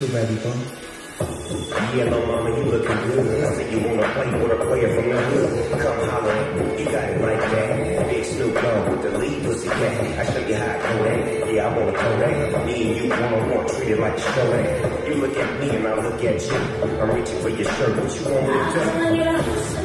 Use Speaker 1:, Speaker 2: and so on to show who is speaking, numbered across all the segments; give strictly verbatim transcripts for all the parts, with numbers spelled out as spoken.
Speaker 1: ready, bro.
Speaker 2: Yeah, little mama, you looking good. I see you wanna play with a player from the hood. Come holler, you got it like that. Big Snoop Dogg with the lead pussy cat. I show you how I go that. Yeah, I wanna go that. Me and you one-on-one, treat it like a show that. You look at me and I look at you. I'm reaching for your shirt. What you want me to do?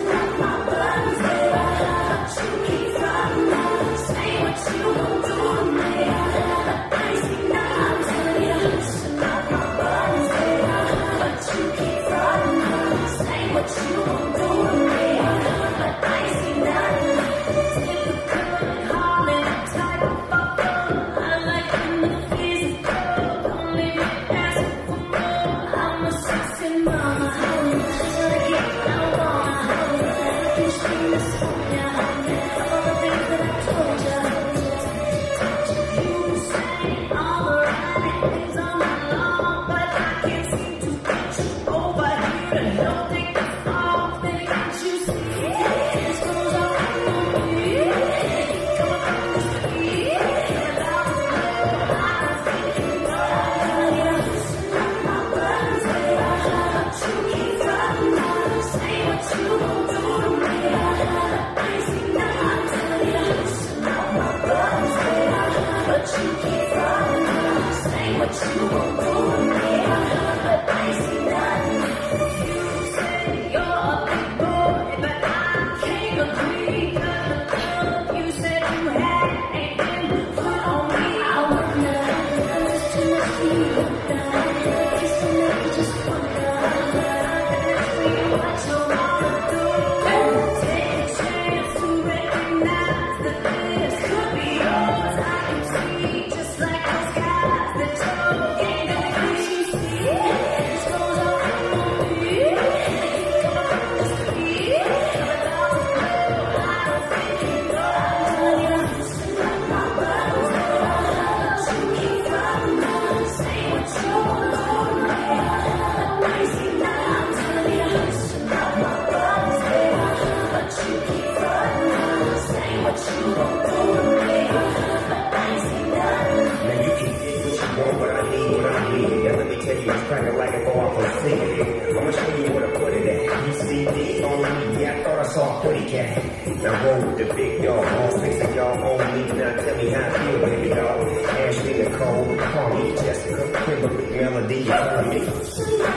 Speaker 3: Say what you gon' do to me. I see now, I'm telling you, loosen up my buttons, baby. But you keep frontin', say what you gon' do to me. But I see nothing. Typical and hard type of fucker. I like when the physical. Don't leave me asking for more. I'm a sexy mama. Till I get down, wanna hold ya. You scream this for ya. All the things that I told ya. You say all the right things on my lawn, but I can't seem to get you over here to help take this off. Baby, can't you see? This goes all right on me. Come on, this beat. Without the love, I think you know. You loosen up my buttons, baby. But you keep running. Say what you gon' do to me. I see now, I'm telling you, loosen up my buttons, baby. But you keep running. Say what you gon' do to me. But I see nothing. You say you're a big boy, but I can't agree. 'Cause the love you said you had ain't been put on me. I wonder, there's too much for you to die. Kiss to make you just wonder. Let's see what you wanna do. Take a chance to recognize that this could be yours. I can see just like those guys that told game that you see. This goes all right on me. Come on, this beat. Without the love, I don't think you know. I'm telling you, loosen up my buttons, baby. You keep running. Say what you gon' do to me. I see now, I'm telling you, loosen up my buttons, baby. But you keep running. Say what you gon' do to me. But I see nothing.
Speaker 2: Now you can get what you want, but I need what I need. Now let me tell you, it's cracking like it go off on C D. I'ma show you where to put it at. You C D on me, yeah, I thought I saw a pretty cat. Now roll with the big dog, all six of y'all on me. Now tell me how I feel, baby dog. Ashley, Nicole, call me Jessica, Kimberly, Melody, you heard me.